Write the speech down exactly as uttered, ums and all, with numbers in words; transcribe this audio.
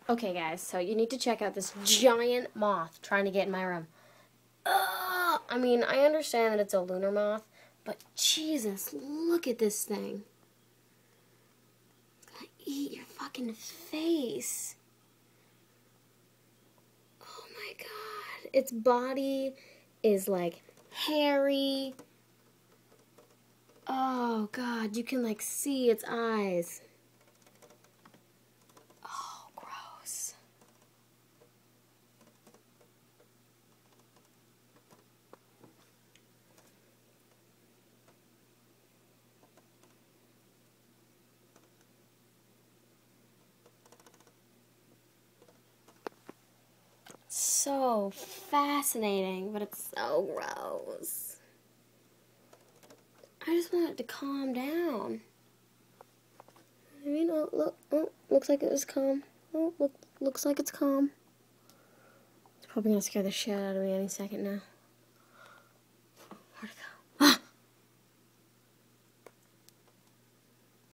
Okay, guys, so you need to check out this giant moth trying to get in my room. Ugh! I mean, I understand that it's a lunar moth, but Jesus, look at this thing. It's gonna eat your fucking face. Oh my god. Its body is like hairy. Oh god, you can like see its eyes. Oh, gross. So fascinating, but it's so gross. I just want it to calm down. I mean, oh, look, oh, looks like it was calm. Oh, look, looks like it's calm. It's probably gonna scare the shit out of me any second now.